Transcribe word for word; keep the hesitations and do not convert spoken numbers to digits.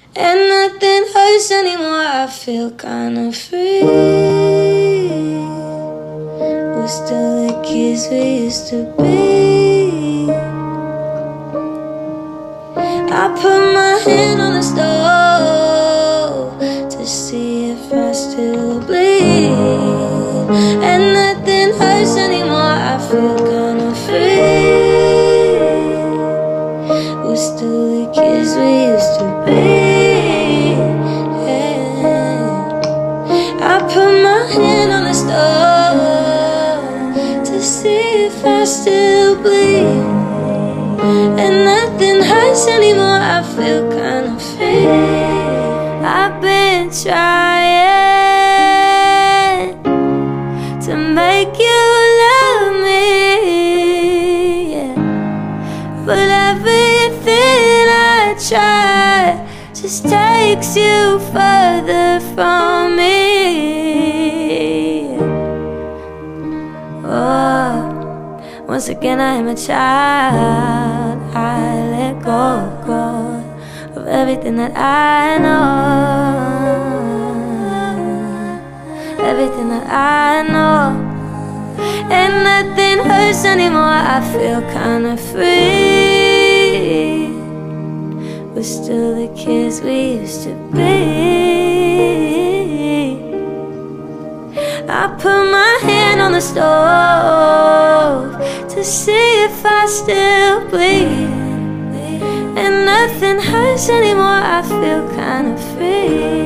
and nothing hurts anymore. I feel kinda free. We're still the kids we used to be. I put my hand on the stove to see if I still bleed, and nothing hurts anymore. I feel kinda free. We're still the kids we used to be. Yeah. I put my hand on the stove to see if I still bleed, and nothing hurts anymore. I feel kinda free. I've been trying to make you love me, yeah. But everything I try just takes you further from me. Oh, once again I am a child. I let go, go of everything that I know, everything that I know, and nothing hurts anymore. I feel kinda free. We're still the kids we used to be. I put my hand on the stove to see if I still bleed, and nothing hurts anymore. I feel kinda free.